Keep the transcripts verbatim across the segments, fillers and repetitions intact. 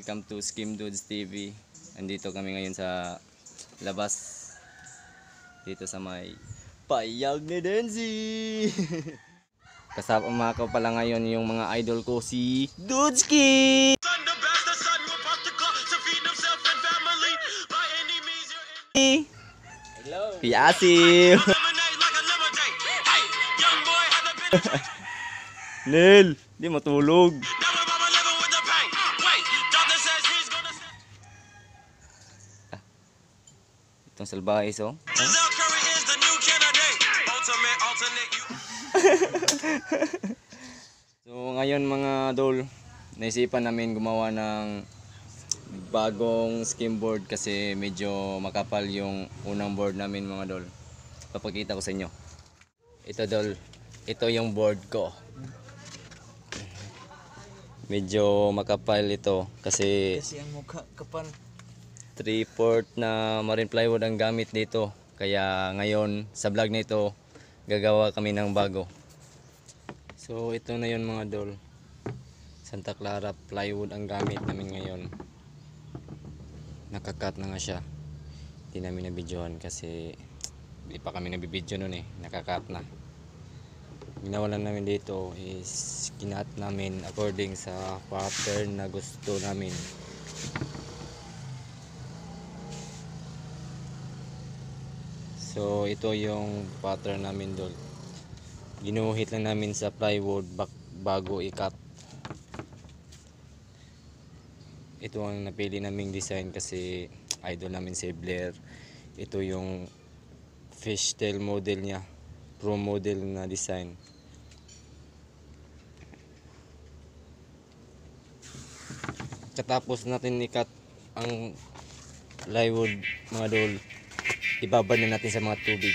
welcome to Skimboard T V. Andito kami ngayon sa labas. Dito sa may payag ni Denzi. Kasama ko pala ngayon yung mga idol ko, si Dudski! Hello! Piasim! Nel! Di matulog! Ah, itong salbahis, oh. So ngayon mga dol, naisipan namin gumawa ng bagong skimboard kasi medyo makapal yung unang board namin mga dol. Papakita ko sa inyo. Ito dol, ito yung board ko. Medyo makapal ito kasi kasi ang mukha kapal. three fourths na marine plywood ang gamit dito. Kaya ngayon sa vlog na ito gagawa kami ng bago. So ito na yun mga dol, Santa Clara plywood ang gamit namin ngayon. Nakakat na nga siya, hindi namin nabidyohan kasi hindi pa kami nabibidyo nun eh, nakakat na. Ginawa lang namin dito is kinat namin according sa pattern na gusto namin. So ito yung pattern namin dol. Ginuhit lang namin sa plywood bago i-cut. Ito ang napili naming design kasi idol namin si Blair. Ito yung fishtail model niya, pro model na design. Katapos natin i-cut ang plywood mga dol, ibabad na natin sa mga tubig.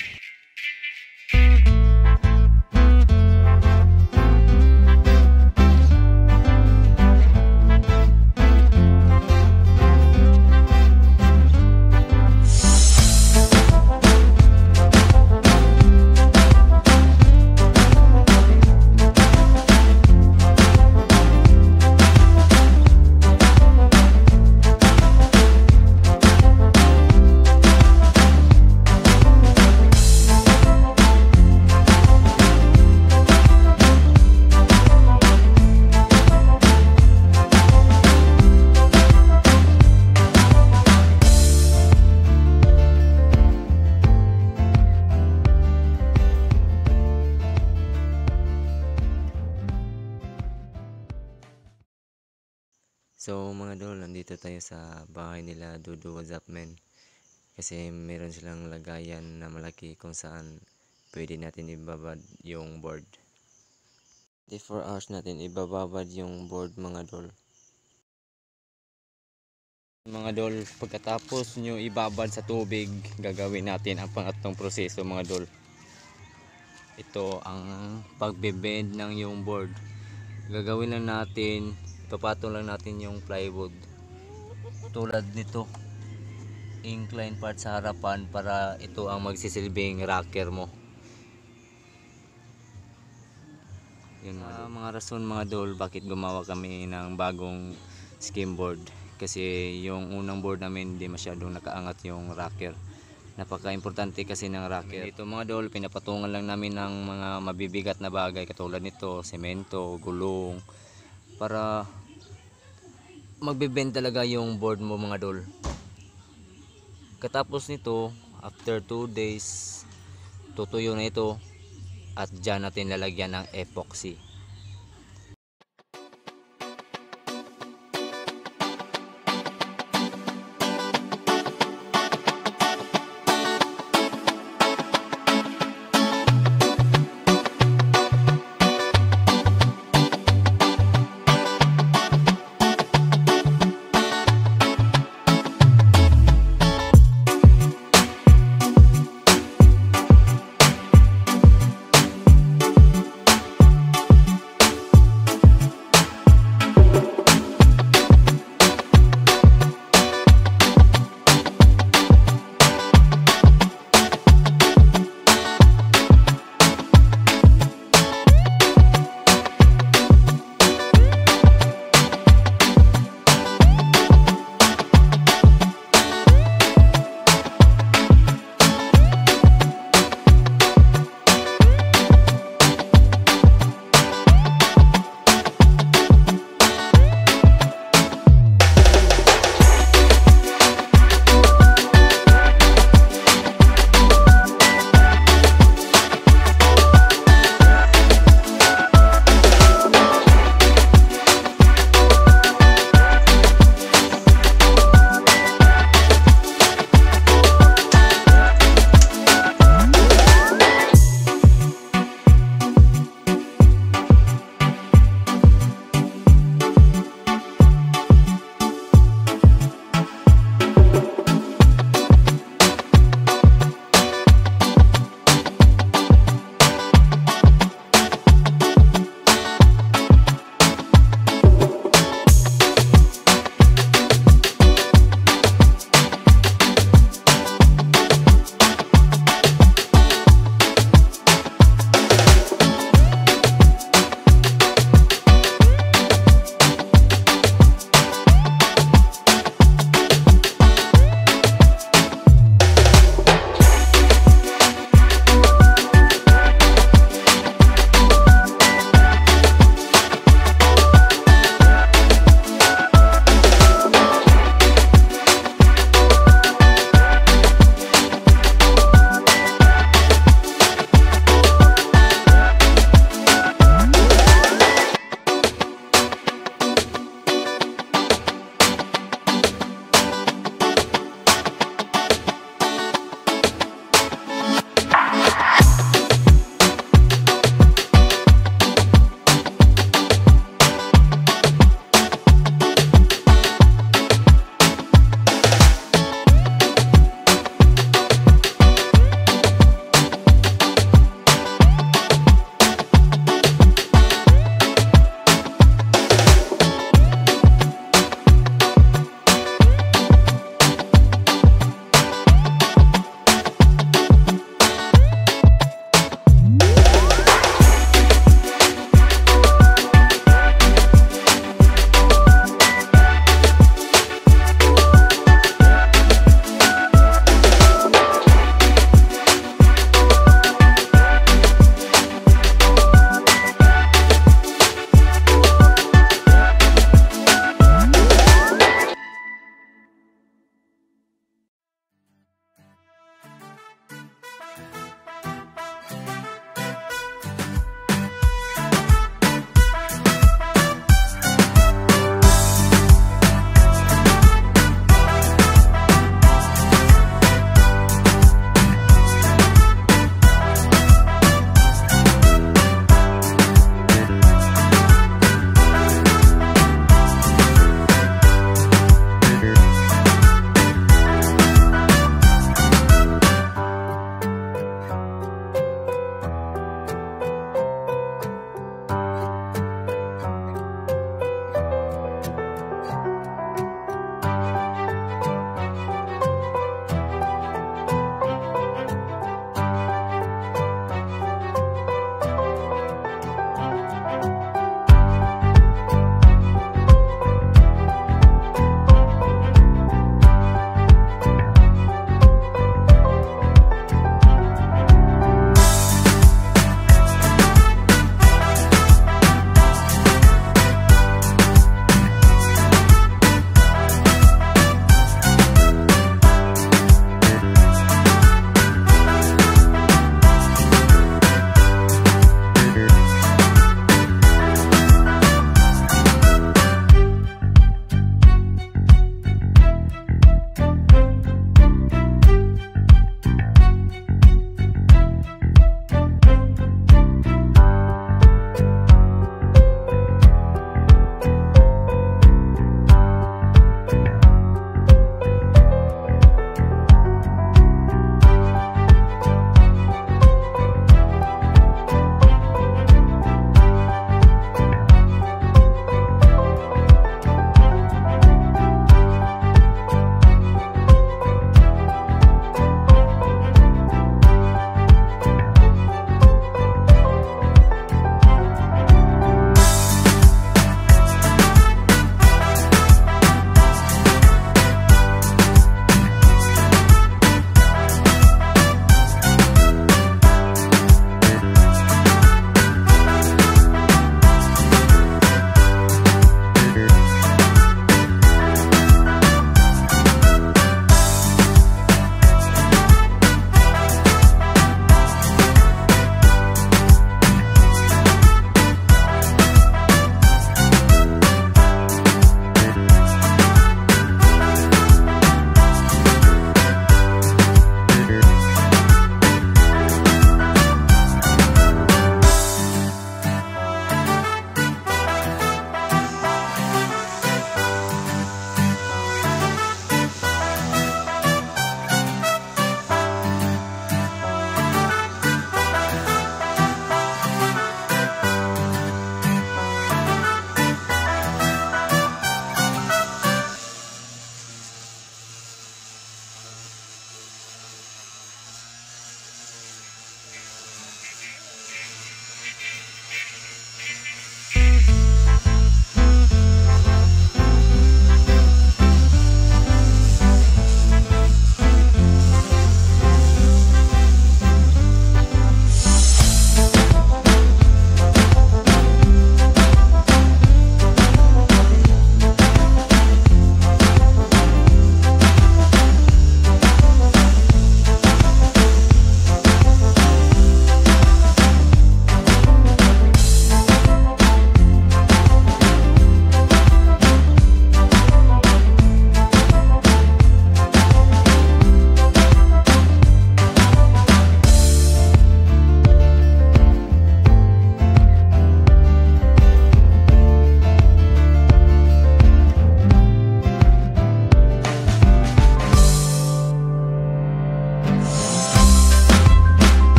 So mga dol, nandito tayo sa bahay nila Dudu Wazapmen kasi meron silang lagayan na malaki kung saan pwede natin ibabad yung board. twenty-four hours natin ibababad yung board mga dol. Mga dol, pagkatapos nyo ibabad sa tubig, gagawin natin ang pangatlong proseso mga dol. Ito ang pagbebend ng yung board. Gagawin lang natin, papatong lang natin yung plywood tulad nito, incline part sa harapan para ito ang magsisilbing rocker mo. Yun mga, uh, mga rason mga dol bakit gumawa kami ng bagong skimboard kasi yung unang board namin hindi masyadong nakaangat yung rocker. Napaka importante kasi ng rocker. Ito mga dol, pinapatungan lang namin ng mga mabibigat na bagay katulad nito, semento, gulong, para magbebend talaga yung board mo mga dol. Katapos nito, after two days tutuyo na ito at dyan natin lalagyan ng epoxy.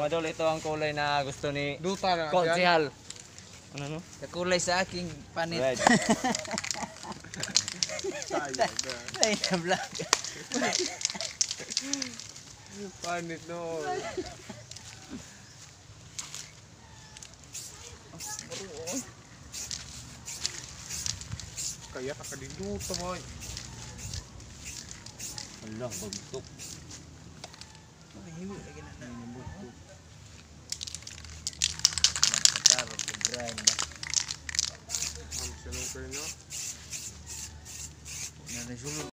mga dol, ito ang kulay na gusto ni Duta na. Konsehal. Ano no? Kakulay sa aking panit. Red. Ay, na vlog. Panit no. Kaya kakadiluto mo. Allah, bagtok. Mahiwi lagi na na. Nakatarong, grind ba? Ang sinong kayo no? Nanasulog.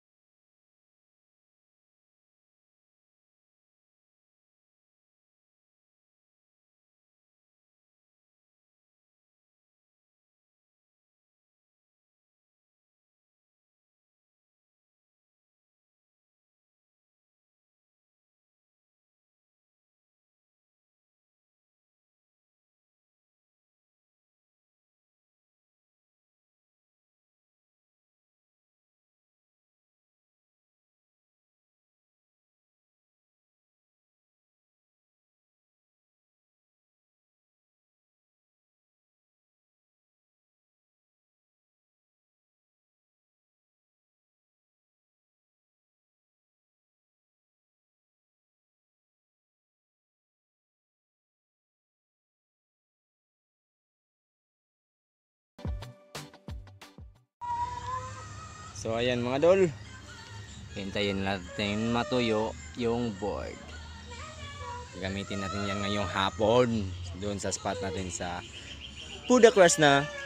So ayan mga dol, hintayin natin matuyo yung board. Gamitin natin yan ngayong hapon doon sa spot natin sa Pudacras na